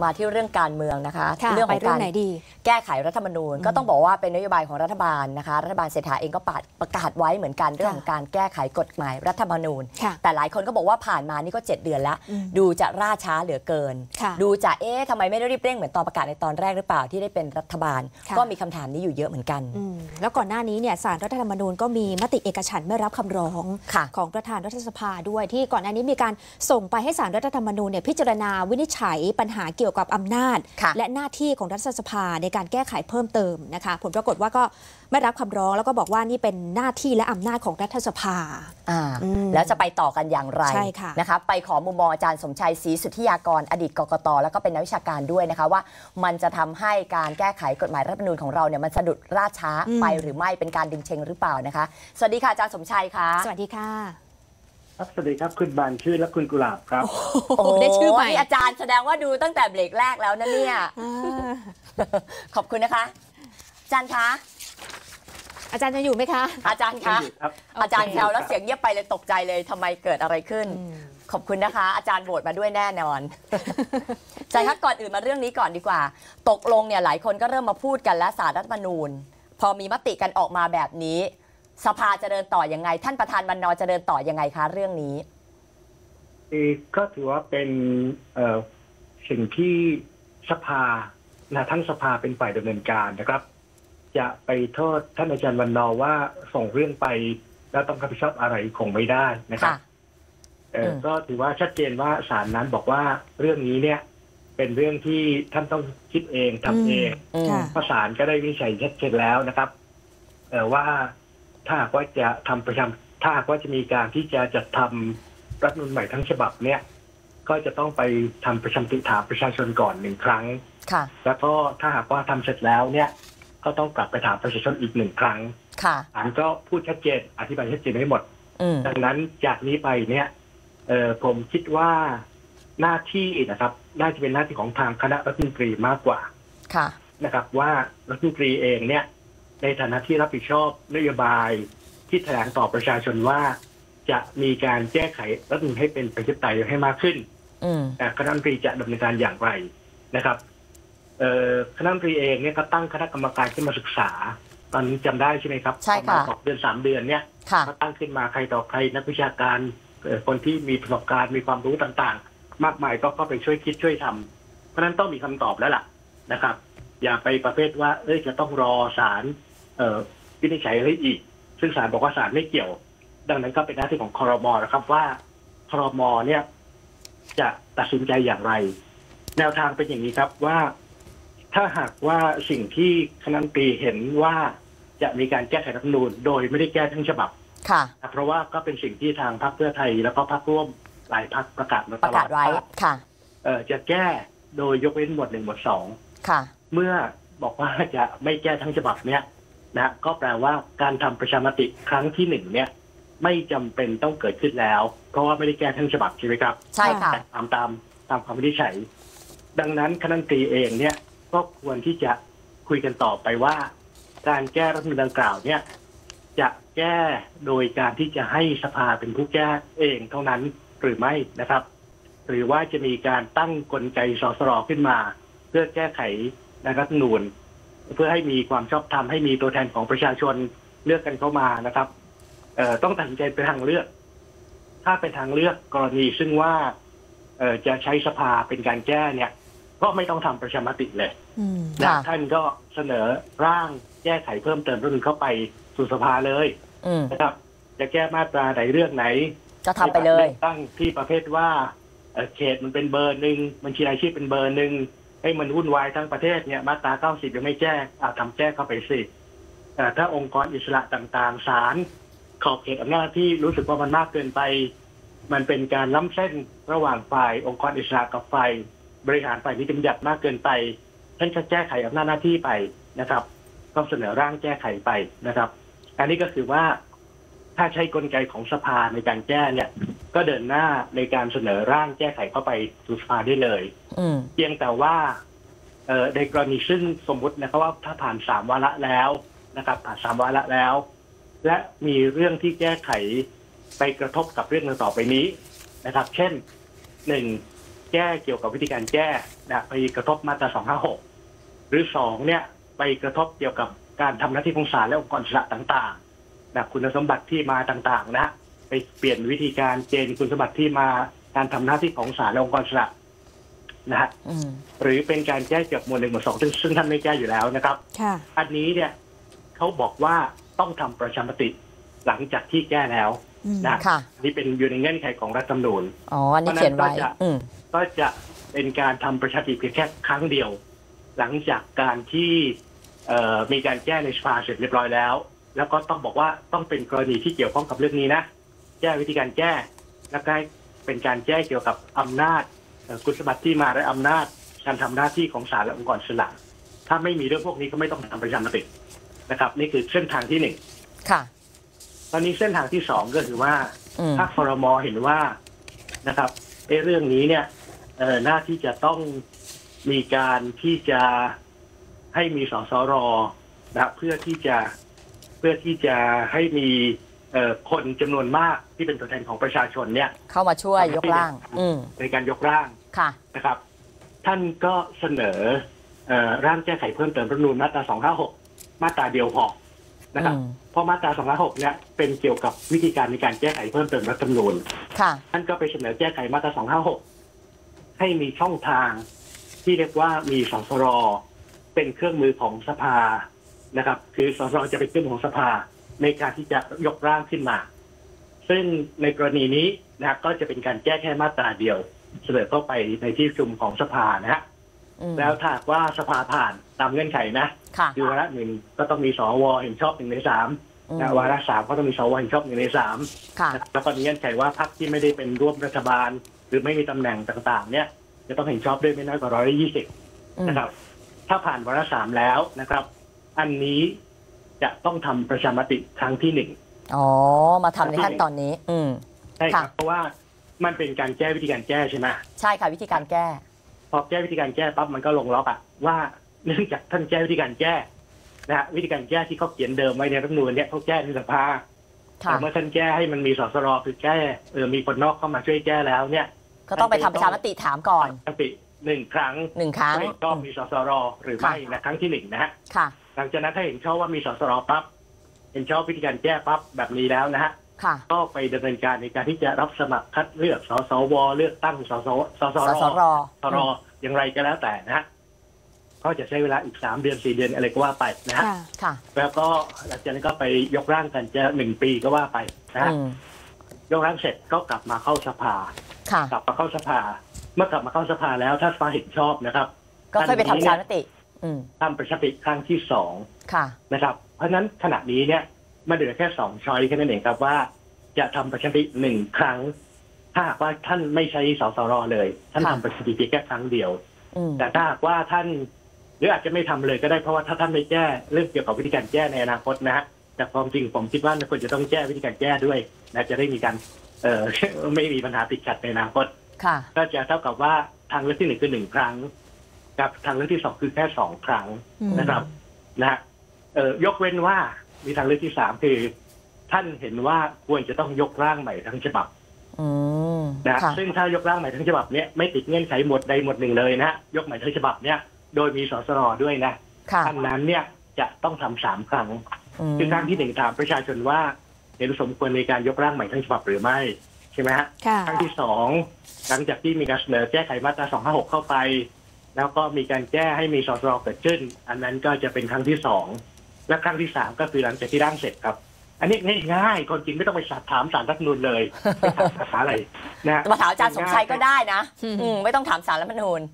มาที่เรื่องการเมืองนะคะเรื่องของการแก้ไขรัฐธรรมนูญก็ต้องบอกว่าเป็นนโยบายของรัฐบาลนะคะรัฐบาลเศรษฐาเองก็ประกาศไว้เหมือนกันเรื่องของการแก้ไขกฎหมายรัฐธรรมนูญแต่หลายคนก็บอกว่าผ่านมานี่ก็7 เดือนแล้วดูจะล่าช้าเหลือเกินดูจะทำไมไม่ได้รีบเร่งเหมือนตอนประกาศในตอนแรกหรือเปล่าที่ได้เป็นรัฐบาลก็มีคำถามนี้อยู่เยอะเหมือนกันแล้วก่อนหน้านี้เนี่ยศาลรัฐธรรมนูญก็มีมติเอกฉันท์ไม่รับคำร้องของประธานรัฐสภาด้วยที่ก่อนหน้านี้มีการส่งไปให้ศาลรัฐธรรมนูญเนี่ยพิจารณาวินิจฉัยปัญหาเกี่ยวกับอำนาจและหน้าที่ของรัฐสภาในการแก้ไขเพิ่มเติมนะคะผลปรากฏว่าก็ไม่รับคำร้องแล้วก็บอกว่านี่เป็นหน้าที่และอำนาจของรัฐสภาแล้วจะไปต่อกันอย่างไระนะคะไปขอมุมมองอาจารย์สมชัยศรีสุทธิยากรอดีตกกต.แล้วก็เป็นนักวิชาการด้วยนะคะว่ามันจะทำให้การแก้ไขกฎหมายรัฐธรรมนูญของเราเนี่ยมันสะดุดล่าช้าไปหรือไม่เป็นการดึงเชงหรือเปล่านะคะสวัสดีค่ะอาจารย์สมชัยค่ะสวัสดีค่ะสวัสดีครับคุณบานชื่อและคุณกุหลาบครับโอ้ได้ชื่อใหม่อาจารย์แสดงว่าดูตั้งแต่เบรกแรกแล้วนะเนี่ยขอบคุณนะคะอาจารย์คะอาจารย์จะอยู่ไหมคะอาจารย์คะอาจารย์แซวแล้วเสียงเงียบไปเลยตกใจเลยทำไมเกิดอะไรขึ้นขอบคุณนะคะอาจารย์โหวตมาด้วยแน่นอนอาจารย์คะก่อนอื่นมาเรื่องนี้ก่อนดีกว่าตกลงเนี่ยหลายคนก็เริ่มมาพูดกันแล้วศาลรัฐธรรมนูญพอมีมติกันออกมาแบบนี้สภาจะเดินต่อยังไงท่านประธานวรรณจะเดินต่อยังไงคะเรื่องนี้ก็ถือว่าเป็นสิ่งที่สภาทั้งสภาเป็นฝ่ายดำเนินการนะครับจะไปโทษท่านอาจารย์วรรณว่าส่งเรื่องไปแล้วต้องรับผิดชอบอะไรคงไม่ได้นะครับก็ถือว่าชัดเจนว่าศาลนั้นบอกว่าเรื่องนี้เนี่ยเป็นเรื่องที่ท่านต้องคิดเองทำเองเพราะศาลก็ได้วินิจฉัยชัดเจนแล้วนะครับว่าถ้าหากว่าจะทำถ้าหากว่าจะมีการที่จะจัดทำรัฐธรรมนูญใหม่ทั้งฉบับเนี่ยก็จะต้องไปทำประชามติถามประชาชนก่อน1 ครั้งแล้วก็ถ้าหากว่าทำเสร็จแล้วเนี่ยก็ต้องกลับไปถามประชาชนอีก1 ครั้งศาลก็พูดชัดเจนอธิบายชัดเจนให้หมดดังนั้นจากนี้ไปเนี่ยผมคิดว่าหน้าที่นะครับน่าจะเป็นหน้าที่ของทางคณะรัฐมนตรีมากกว่านะครับว่ารัฐมนตรีเองเนี่ยในฐานะที่รับผิดชอบนโยบายที่แถลงต่อประชาชนว่าจะมีการแก้ไขรัฐธรรมนูญให้เป็นประชาธิปไตยให้มากขึ้นแต่คณะรัฐมนตรีจะดำเนินการอย่างไรนะครับคณะรัฐมนตรีเองเนี่ยก็ตั้งคณะกรรมการขึ้นมาศึกษาตอนนี้จำได้ใช่ไหมครับใช่ค่ะประมาณ2 เดือน 3 เดือนเนี่ยก็ตั้งขึ้นมาใครต่อใครนักวิชาการคนที่มีประสบการณ์มีความรู้ต่างๆมากมายก็ไปช่วยคิดช่วยทำเพราะนั้นต้องมีคำตอบแล้วล่ะนะครับอย่าไปประเภทว่าจะต้องรอศาลวินิจฉัยอะไรอีกซึ่งศาลบอกว่าศาลไม่เกี่ยวดังนั้นก็เป็นหน้าที่ของครม.นะครับว่าครม.เนี่ยจะตัดสินใจอย่างไรแนวทางเป็นอย่างนี้ครับว่าถ้าหากว่าสิ่งที่คณะรัฐมนตรีเห็นว่าจะมีการแก้ไขรัฐธรรมนูญโดยไม่ได้แก้ทั้งฉบับเพราะว่าก็เป็นสิ่งที่ทางพรรคเพื่อไทยแล้วก็พรรคร่วมหลายพรรคประกาศมาตลอดว่าจะแก้โดยยกเว้นหมวด 1 หมวด 2เมื่อบอกว่าจะไม่แก้ทั้งฉบับเนี้ยนะก็แปลว่าการทำประชามติครั้งที่1เนี่ยไม่จำเป็นต้องเกิดขึ้นแล้วเพราะว่าไม่ได้แก้ทั้งฉบับใช่ไหมครับใช่ค่ะตามความวินิจฉัยดังนั้นคณะรัฐมนตรีเองเนี่ยก็ควรที่จะคุยกันต่อไปว่าการแก้รัฐธรรมนูญดังกล่าวเนี่ยจะแก้โดยการที่จะให้สภาเป็นผู้แก้เองเท่านั้นหรือไม่นะครับหรือว่าจะมีการตั้งกลไกสสรขึ้นมาเพื่อแก้ไขรัฐธรรมนูญเพื่อให้มีความชอบธรรมให้มีตัวแทนของประชาชนเลือกกันเข้ามานะครับต้องตัดสินใจเป็นทางเลือกถ้าเป็นทางเลือกกรณีซึ่งว่าจะใช้สภาเป็นการแก้เนี่ยก็ไม่ต้องทำประชามติเลยนะท่านก็เสนอร่างแก้ไขเพิ่มเติมรัฐธรรมนูญเข้าไปสู่สภาเลยนะครับจะแก้มาตราไหนเรื่องไหนจะทำไปเลยตั้งที่ประเภทว่าเขตมันเป็นเบอร์ 1บัญชีรายชื่อเป็นเบอร์ 1ให้มันวุ่นวายทั้งประเทศเนี่ยมาตรา90ยังไม่แก้ทำแก้เข้าไปสิถ้าองค์กรอิสระต่างๆศาลขอบเขตอำนาจที่รู้สึกว่ามันมากเกินไปมันเป็นการล้ำเส้นระหว่างฝ่ายองค์กรอิสระกับฝ่ายบริหารฝ่ายนิติบัญญัติมากเกินไปท่านจะแก้ไขอำนาจหน้าที่ไปนะครับต้องเสนอร่างแก้ไขไปนะครับอันนี้ก็คือว่าถ้าใช้กลไกของสภาในการแก้เนี่ยก็เดินหน้าในการเสนอร่างแก้ไขเข้าไปสู่สภาได้เลยเพียงแต่ว่าในกรณีซึ่งสมมุตินะครับว่าถ้าผ่าน3 วาระแล้วนะครับผ่าน3 วาระแล้วและมีเรื่องที่แก้ไขไปกระทบกับเรื่องต่อไปนี้นะครับเช่น1 แก้เกี่ยวกับวิธีการแก้นะไปกระทบมาตรา256หรือ2เนี่ยไปกระทบเกี่ยวกับการทำหน้าที่ของศาลและองค์กรอิสระต่างๆนะคุณสมบัติที่มาต่างๆนะไปเปลี่ยนวิธีการเกณฑ์คุณสมบัติที่มาการทำหน้าที่ของศาลและองค์กรอิสระนะฮะหรือเป็นการแก้เกี่ยวกับหมวด 1 หมวด 2ซึ่งท่านไม่แก้อยู่แล้วนะครับอันนี้เนี่ยเขาบอกว่าต้องทำประชามติหลังจากที่แก้แล้วนะนี่เป็นอยู่ในเงื่อนไขของรัฐธรรมนูญอ๋ออันนี้เขียนไว้ก็จะเป็นการทำประชามติเพียงแค่ครั้งเดียวหลังจากการที่มีการแก้ในสภาเสร็จเรียบร้อยแล้วแล้วก็ต้องบอกว่าต้องเป็นกรณีที่เกี่ยวข้องกับเรื่องนี้นะแก้วิธีการแก้แล้วก็เป็นการแก้เกี่ยวกับอำนาจคุณสมบัติที่มาและอำนาจการทำหน้าที่ของศาลและองค์กรอิสระถ้าไม่มีเรื่องพวกนี้ก็ไม่ต้องทำประชามตินะครับนี่คือเส้นทางที่1ค่ะตอนนี้เส้นทางที่2ก็คือว่าถ้าครม.เห็นว่านะครับเรื่องนี้เนี่ยหน้าที่จะต้องมีการที่จะให้มีสสร.นะเพื่อที่จะให้มีคนจำนวนมากที่เป็นตัวแทนของประชาชนเนี่ยเข้ามาช่วยยกร่างในการยกร่างนะครับท่านก็เสนอร่างแก้ไขเพิ่มเติมรัฐธรรมนูญมาตรา256มาตราเดียวพอนะครับเพราะมาตรา256เนี่ยเป็นเกี่ยวกับวิธีการในการแก้ไขเพิ่มเติมรัฐธรรมนูญท่านก็ไปเสนอแก้ไขมาตรา256ให้มีช่องทางที่เรียกว่ามีสสร.เป็นเครื่องมือของสภานะครับคือสสร.จะเป็นเครื่องมือของสภาในการที่จะยกร่างขึ้นมาซึ่งในกรณีนี้นะก็จะเป็นการแก้แค่มาตราเดียวเสนอเข้าไปในที่ประชุมของสภานะฮะแล้วถ้าว่าสภาผ่านตามเงื่อนไขนะคือวาระ1ก็ต้องมีสวเห็นชอบ1 ใน 3นะวาระ3ก็ต้องมีสวเห็นชอบ1 ใน 3แล้วก็มีเงื่อนไขว่าพรรคที่ไม่ได้เป็นร่วมรัฐบาลหรือไม่มีตำแหน่งต่างๆเนี่ยจะต้องเห็นชอบด้วยไม่น้อยกว่า120นะครับถ้าผ่านวาระ3แล้วนะครับอันนี้จะต้องทำประชามติครั้งที่1 อ๋อมาทำในขั้นตอนนี้ใช่ครับเพราะว่ามันเป็นการแก้วิธีการแก้ใช่ไหมใช่ค่ะวิธีการแก้พอแก้วิธีการแก้ปั๊บมันก็ลงล็อกอะว่าเนื่องจากท่านแก้วิธีการแก้นะฮะวิธีการแก้ที่เขาเขียนเดิมไว้ในรัฐธรรมนูญเนี่ยเขาแก้ในสภาแต่เมื่อท่านแก้ให้มันมีสสร.คือแก้มีคนนอกเข้ามาช่วยแก้แล้วเนี่ยก็ต้องไปทำประชามติถามก่อนประชามติ1 ครั้งก็มีสสร.หรือไม่นะครั้งที่1นะฮะหลังจากนั้นถ้าเห็นชอบว่ามีสสร.ปั๊บเห็นชอบวิธีการแก้ปั๊บแบบนี้แล้วนะฮะก็ไปดำเนินการในการที่จะรับสมัครคัดเลือกสสวเลือกตั้งสสร.อย่างไรก็แล้วแต่นะฮะก็จะใช้เวลาอีก3 เดือน 4 เดือนอะไรก็ว่าไปนะฮะแล้วก็หลังจากนั้นก็ไปยกร่างกันจะ1 ปีก็ว่าไปนะฮะยกร่างเสร็จก็กลับมาเข้าสภากลับมาเข้าสภาเมื่อกลับมาเข้าสภาแล้วถ้าสภาเห็นชอบนะครับก็ค่อยไปทำประชามติทำประชามติครั้งที่2นะครับเพราะฉะนั้นขณะนี้เนี่ยมันเหลือแค่2 ช้อยแค่นั้นเองครับว่าจะทำประชามติ1 ครั้งถ้าหากว่าท่านไม่ใช้สสร.เลยท่านทำประชามติเพียงแค่ครั้งเดียวแต่ถ้าหากว่าท่านหรืออาจจะไม่ทำเลยก็ได้เพราะว่าถ้าท่านไม่แก้เรื่องเกี่ยวกับวิธีการแก้ในอนาคตนะฮะแต่ความจริงผมคิดว่าควรจะต้องแก้วิธีการแก้ด้วยนะจะได้มีการไม่มีปัญหาติดขัดในอนาคตก็จะเท่ากับว่าทางเลือกที่1คือ1 ครั้งกับทางเลือกที่2คือแค่2 ครั้งนะครับนะยกเว้นว่ามีทางเลือกที่3คือท่านเห็นว่าควรจะต้องยกร่างใหม่ทั้งฉบับนะซึ่งถ้ายกร่างใหม่ทั้งฉบับเนี้ยไม่ติดเงื่อนไขหมวดใดหมวดหนึ่งเลยนะยกใหม่ทั้งฉบับเนี้ยโดยมีสสร.ด้วยนะท่านนั้นเนี่ยจะต้องทำ3 ครั้งคือครั้งที่1ถามประชาชนว่าเห็นสมควรในการยกร่างใหม่ทั้งฉบับหรือไม่ใช่ไหมฮะครั้งที่2หลังจากที่มีการเสนอแก้ไขมาตรา256เข้าไปแล้วก็มีการแก้ให้มีสสร.เกิดขึ้นอันนั้นก็จะเป็นครั้งที่2และครั้งที่3ก็คือหลังจากที่ร่างเสร็จครับอันนี้ง่ายๆคนจริงไม่ต้องไปถามศาลรัฐธรรมนูญเลยไปถามภาษาอะไรนะมาถามอาจารย์สมชัยก็ได้นะไม่ต้องถามศาลรัฐธรรมนูญ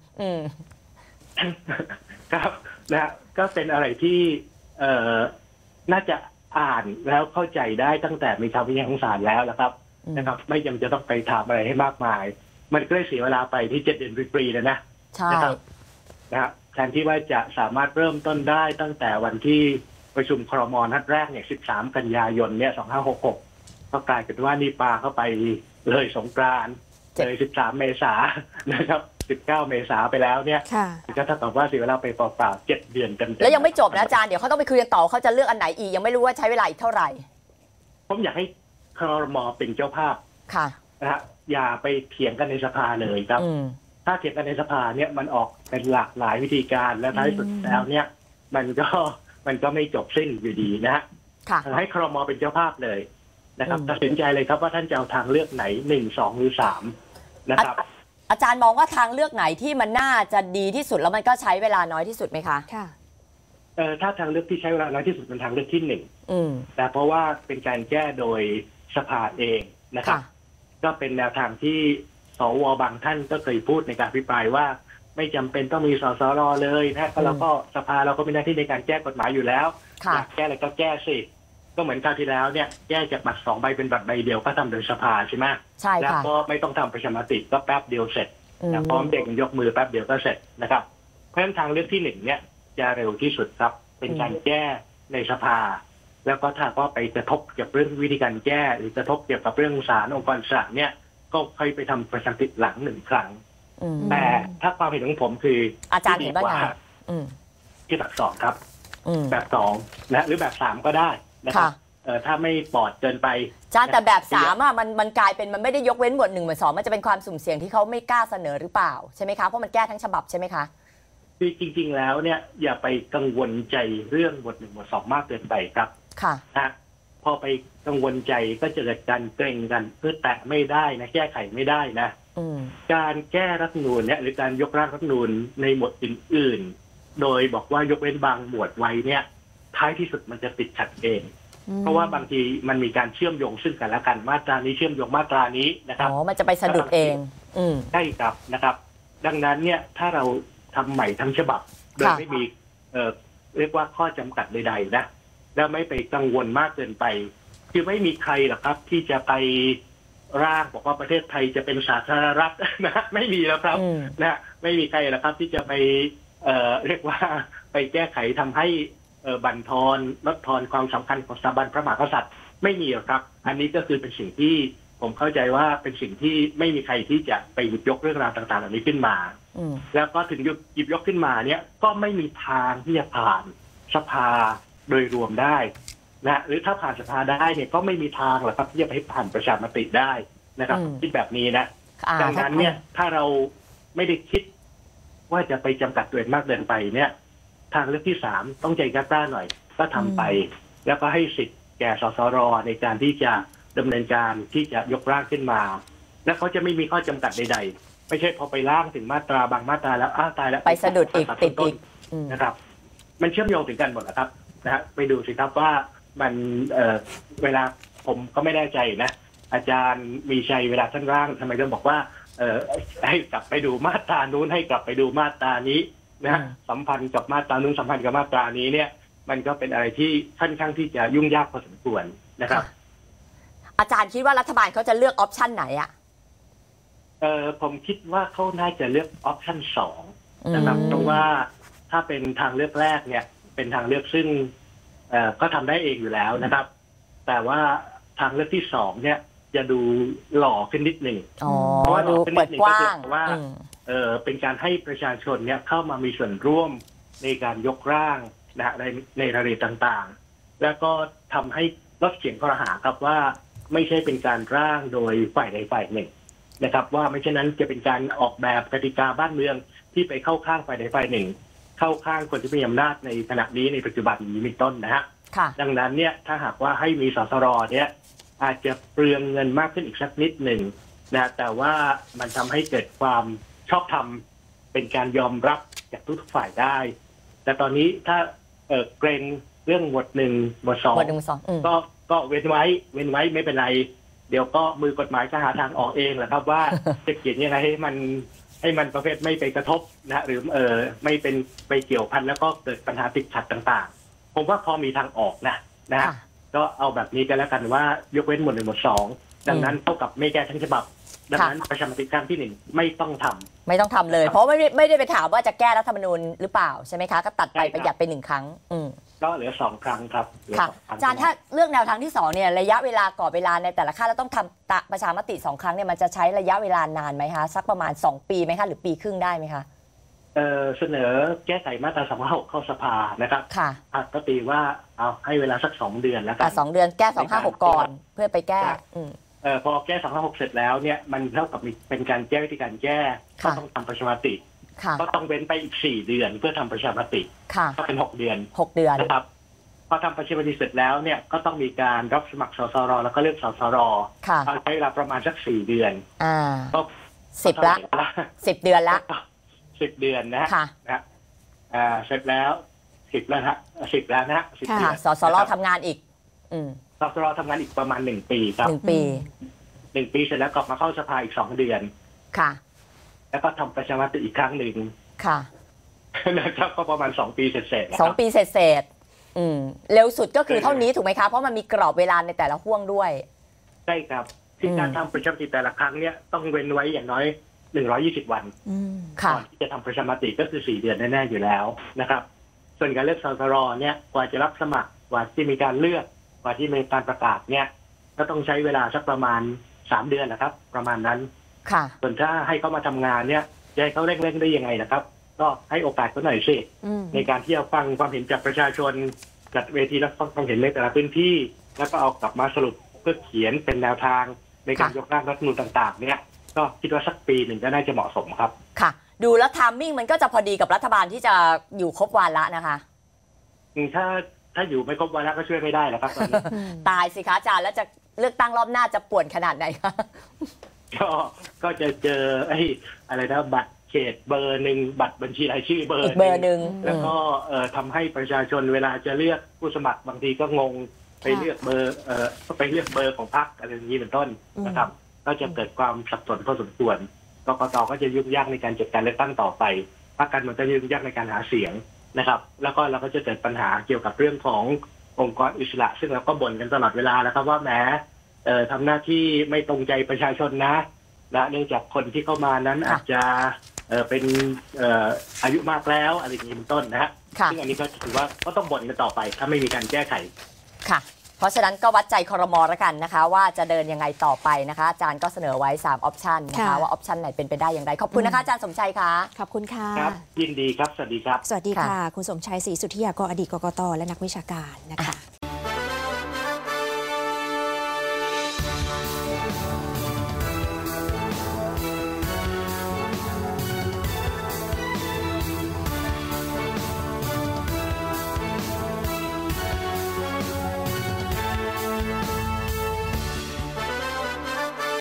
ครับนะก็เป็นอะไรที่น่าจะอ่านแล้วเข้าใจได้ตั้งแต่มีคำวินิจฉัยของศาลแล้วนะครับไม่จำจะต้องไปถามอะไรให้มากมายมันก็ได้เสียเวลาไปที่7 เดือนฟรีๆเลยนะนะครับแทนที่ว่าจะสามารถเริ่มต้นได้ตั้งแต่วันที่ประชุมครม.นัดแรกเนี่ย13 กันยายนเนี่ย2566ก็กลายเป็นว่านี่ปาเข้าไปเลยสงกรานต์เลย13 เมษายนนะครับ19 เมษายนไปแล้วเนี่ยก็เท่ากับว่าเสียเวลาไปเปล่าๆ7 เดือนเต็มๆแล้วยังไม่จบนะอาจารย์เดี๋ยวเขาต้องไปคุยกันต่อเขาจะเลือกอันไหนอีกยังไม่รู้ว่าใช้เวลาอีกเท่าไหร่ผมอยากให้ครม.เป็นเจ้าภาพนะฮะอย่าไปเถียงกันในสภาเลยครับถ้าเถียงกันในสภาเนี่ยมันออกเป็นหลากหลายวิธีการและท้ายสุดแล้วเนี่ยมันก็ไม่จบสิ้นอยู่ดีนะฮะให้ครม.เป็นเจ้าภาพเลยนะครับตัดสินใจเลยครับว่าท่านจะเอาทางเลือกไหน1 2 หรือ 3นะครับอาจารย์มองว่าทางเลือกไหนที่มันน่าจะดีที่สุดแล้วมันก็ใช้เวลาน้อยที่สุดไหมคะค่ะถ้าทางเลือกที่ใช้เวลาน้อยที่สุดเป็นทางเลือกที่1แต่เพราะว่าเป็นการแก้โดยสภาเองนะครับก็เป็นแนวทางที่สว.บางท่านก็เคยพูดในการอภิปรายว่าไม่จำเป็นต้องมีสสร.เลยนะก็เราก็สภาเราก็มีหน้าที่ในการแก้กฎหมายอยู่แล้วอยากแก้อะไรก็แก้สิก็เหมือนคราวที่แล้วเนี่ยแก้จากบัตร2 ใบเป็นบัตรใบเดียวก็ทำโดยสภาใช่ไหมใช่ค่ะแล้วก็ไม่ต้องทำประชามติก็แป๊บเดียวเสร็จพร้อมเด็กยกมือแป๊บเดียวก็เสร็จนะครับเพราะฉะนั้นทางเลือกที่1เนี่ยจะเร็วที่สุดครับเป็นการแก้ในสภาแล้วก็ถ้าว่าไปกระทบเกี่ยวกับเรื่องวิธีการแก้หรือกระทบเกี่ยวกับเรื่องศาลองค์กรอิสระเนี่ยก็ค่อยไปทำประชามติหลัง1 ครั้งแต่ถ้าความเห็นของผมคืออาจารย์เห็นว่าไงที่แบบ2ครับแบบ2นะหรือแบบ3ก็ได้นะครับถ้าไม่ปลอดเกินไปอาจารย์แต่แบบ3อ่ะมันกลายเป็นมันไม่ได้ยกเว้นหมวด1 หมวด 2มันจะเป็นความสุ่มเสี่ยงที่เขาไม่กล้าเสนอหรือเปล่าใช่ไหมคะเพราะมันแก้ทั้งฉบับใช่ไหมคะคือจริงๆแล้วเนี่ยอย่าไปกังวลใจเรื่องหมวด1 หมวด 2มากเกินไปครับค่ะนะพอไปกังวลใจก็จะเกิดการเกรงกันเพื่อแตะไม่ได้นะแก้ไขไม่ได้นะการแก้รัฐธรรมนูญเนี่ยหรือการยกร่างรัฐธรรมนูญในหมวดอื่นๆโดยบอกว่ายกเว้นบางหมวดไว้เนี่ยท้ายที่สุดมันจะติดขัดเองเพราะว่าบางทีมันมีการเชื่อมโยงซึ่งกันและกันมาตรานี้เชื่อมโยงมาตรานี้นะครับมันจะไปสะดุดเองใช่ครับนะครับดังนั้นเนี่ยถ้าเราทำใหม่ทั้งฉบับโดยไม่มีเรียกว่าข้อจำกัดใดๆนะแล้วไม่ไปกังวลมากเกินไปคือไม่มีใครหรอกครับที่จะไปร่างบอกว่าประเทศไทยจะเป็นสาธารณรัฐนะไม่มีแล้วครับนะไม่มีใครหรอกครับที่จะไปเรียกว่าไปแก้ไขทำให้บั่นทอนลดทอนความสำคัญของสถาบันพระมหากษัตริย์ไม่มีหรอกครับอันนี้ก็คือเป็นสิ่งที่ผมเข้าใจว่าเป็นสิ่งที่ไม่มีใครที่จะไปหยิบยกเรื่องราวต่างๆเหล่านี้ขึ้นมาแล้วก็ถึงหยิบยกขึ้นมาเนี่ยก็ไม่มีทางที่จะผ่านสภาโดยรวมได้นะหรือถ้าผ่านสภาได้เนี่ยก็ไม่มีทางหรอกครับที่จะไปผ่านประชามติได้นะครับคิดแบบนี้นะดังนั้นเนี่ยถ้าเราไม่ได้คิดว่าจะไปจำกัดตัวเองมากเกินไปเนี่ยทางเลือกที่3ต้องใจกล้าหน่อยก็ทำไปแล้วก็ให้สิทธิ์แก่สสร.ในการที่จะดำเนินการที่จะยกร่างขึ้นมาและเขาจะไม่มีข้อจำกัดใดๆไม่ใช่พอไปร่างถึงมาตราบางมาตราแล้วตายแล้วไปสะดุดอีกติดอีกนะครับมันเชื่อมโยงถึงกันหมดนะครับนะฮะไปดูสิครับว่ามันเวลาผมก็ไม่แน่ใจนะอาจารย์มีชัยเวลาท่านร่างทำไมต้องบอกว่าให้กลับไปดูมาตรานู้นให้กลับไปดูมาตรานี้นะสัมพันธ์กับมาตรานู้นสัมพันธ์กับมาตรานี้เนี่ยมันก็เป็นอะไรที่ค่อนข้างที่จะยุ่งยากพอสมควรนะครับอาจารย์คิดว่ารัฐบาลเขาจะเลือกออปชันไหนอ่ะผมคิดว่าเขาน่าจะเลือกออปชัน2นะครับเพราะว่าถ้าเป็นทางเลือกแรกเนี่ยเป็นทางเลือกซึ่งก็ทำได้เองอยู่แล้วนะครับแต่ว่าทางเลือกที่2เนี่ยจะดูหล่อขึ้นนิดหนึ่งเพราะว่าดูเปิดกว้างว่าเป็นการให้ประชาชนเนี่ยเข้ามามีส่วนร่วมในการยกร่างนะในรายละเอียดต่างๆแล้วก็ทำให้ลดเสียงครหาครับว่าไม่ใช่เป็นการร่างโดยฝ่ายใดฝ่ายหนึ่งนะครับว่าไม่เช่นนั้นจะเป็นการออกแบบกติกาบ้านเมืองที่ไปเข้าข้างฝ่ายใดฝ่ายหนึ่งเข้าข้างคนที่มีอำนาจในขณะนี้ในปัจจุบันนี้เป็นต้นนะฮะดังนั้นเนี่ยถ้าหากว่าให้มีสสรเนี่ยอาจจะเปลืองเงินมากขึ้นอีกสักนิดหนึ่งนะแต่ว่ามันทำให้เกิดความชอบธรรมเป็นการยอมรับจากทุกฝ่ายได้แต่ตอนนี้ถ้าเกรงเรื่องหมวด1 หมวด 2ก็เว้นไว้ไม่เป็นไรเดี๋ยวก็มือกฎหมายจะหาทางออกเองแหละครับว่าจะเขียนยังไงให้มันประเภทไม่ไปกระทบนะหรือไม่เป็นไปเกี่ยวพันแล้วก็เกิดปัญหาติดขัดต่างๆผมว่าพอมีทางออกนะก็เอาแบบนี้กันแล้วกันว่ายกเว้นหมวด1 หมวด 2ดังนั้นเท่ากับไม่แก้ทั้งฉบับดังนั้นประชามติครั้งที่1ไม่ต้องทำเลยเพราะไม่ได้ไปถามว่าจะแก้รัฐธรรมนูญหรือเปล่าใช่ไหมคะก็ตัดไปประหยัดไป1 ครั้งก็เหลือ2 ครั้งครับค่ะอาจารย์ถ้าเลือกแนวทางที่2เนี่ยระยะเวลากรอบเวลาในแต่ละขั้นแล้วต้องทำประชามติ2 ครั้งเนี่ยมันจะใช้ระยะเวลานานไหมคะสักประมาณ2 ปีไหมคะหรือปีครึ่งได้ไหมคะเสนอแก้ไขมาตรา256เข้าสภานะครับค่ะปกติว่าเอาให้เวลาสัก2 เดือนแล้วกัน 2 เดือนแก้256ก่อนเพื่อไปแก้พอแก้256เสร็จแล้วเนี่ยมันเท่ากับเป็นการแก้วิธีการแก้ก็ต้องทำประชามติก็ต้องเว้นไปอีก4 เดือนเพื่อทำประชามติก็เป็น6 เดือนนะครับพอทำประชามติเสร็จแล้วเนี่ยก็ต้องมีการรับสมัครสสรแล้วก็เลือกสสรใช้เวลาประมาณสัก4 เดือนก็ 10 ละ10 เดือนละ 10 เดือนนะเสร็จแล้ว10 แล้วนะ10 แล้วนะ10 เดือนสสรทำงานอีกสสรทำงานอีกประมาณ1 ปีครับ 1 ปีเสร็จแล้วกลับมาเข้าสภาอีก2 เดือนค่ะแล้วก็ทำประชามติอีกครั้งหนึ่งค่ะนะครับก็ประมาณ2 ปีเสร็จ 2 ปีเสร็จเร็วสุดก็คือเท่านี้ถูกไหมคะเพราะมันมีกรอบเวลาในแต่ละห่วงด้วยใช่ครับที่การทำประชามติแต่ละครั้งเนี่ยต้องเว้นไว้อย่างน้อย120 วันก่อนที่จะทำประชามติก็คือ4 เดือนแน่ๆอยู่แล้วนะครับส่วนการเลือกสสรเนี่ยกว่าจะรับสมัครกว่าที่มีการเลือกกว่าที่มีการประกาศเนี่ยก็ต้องใช้เวลาสักประมาณ3 เดือนนะครับประมาณนั้นส่วนถ้าให้เขามาทำงานเนี่ยจะให้เขาเร่งได้ยังไงนะครับก็ให้โอกาสเขาหน่อยสิในการที่จะฟังความเห็นจากประชาชนจัดเวทีรับฟังความเห็นในแต่ละพื้นที่แล้วก็เอากลับมาสรุปเพื่อเขียนเป็นแนวทางในการยกร่างรัฐธรรมนูญต่างๆเนี่ยก็คิดว่าสักปีหนึ่งก็น่าจะเหมาะสมครับค่ะดูแล้วไทมิ่งมันก็จะพอดีกับรัฐบาลที่จะอยู่ครบวาระนะคะถ้าอยู่ไม่ครบวาระก็ช่วยไม่ได้แล้วครับตอนนี้ตายสิคะอาจารย์แล้วจะเลือกตั้งรอบหน้าจะป่วนขนาดไหนคะก็จะเจออะไรนะบัตรเขตเบอร์หนึ่งบัตรบัญชีรายชื่อเบอร์หนึ่งแล้วก็ทำให้ประชาชนเวลาจะเลือกผู้สมัครบางทีก็งงไปเลือกเบอร์ไปเลือกเบอร์ของพรรคอะไรอย่างนี้เป็นต้นนะครับก็จะเกิดความสับสนพอสมควรกกต.ก็จะยุ่งยากในการจัดการเลือกตั้งต่อไปพรรคการเมืองก็ยุ่งยากในการหาเสียงนะครับแล้วก็เราก็จะเกิดปัญหาเกี่ยวกับเรื่องขององค์กรอิสระซึ่งเราก็บ่นกันตลอดเวลาแล้วครับว่าแหมทำหน้าที่ไม่ตรงใจประชาชนนะเนื่องจากคนที่เข้ามานั้นอาจจะเป็นอายุมากแล้วอะไรอย่างนี้เป็นต้นนะฮะซึ่งอันนี้ก็ถือว่าก็ต้องบ่นกันต่อไปถ้าไม่มีการแก้ไขค่ะเพราะฉะนั้นก็วัดใจครม.แล้วกันนะคะว่าจะเดินยังไงต่อไปนะคะอาจารย์ก็เสนอไว้3 ออปชันนะคะว่าออปชันไหนเป็นไปได้อย่างไรขอบคุณนะคะอาจารย์สมชัยค่ะขอบคุณค่ะครับยินดีครับสวัสดีครับสวัสดีค่ะคุณสมชัยศรีสุทธิยากรอดีตกกต.และนักวิชาการนะคะ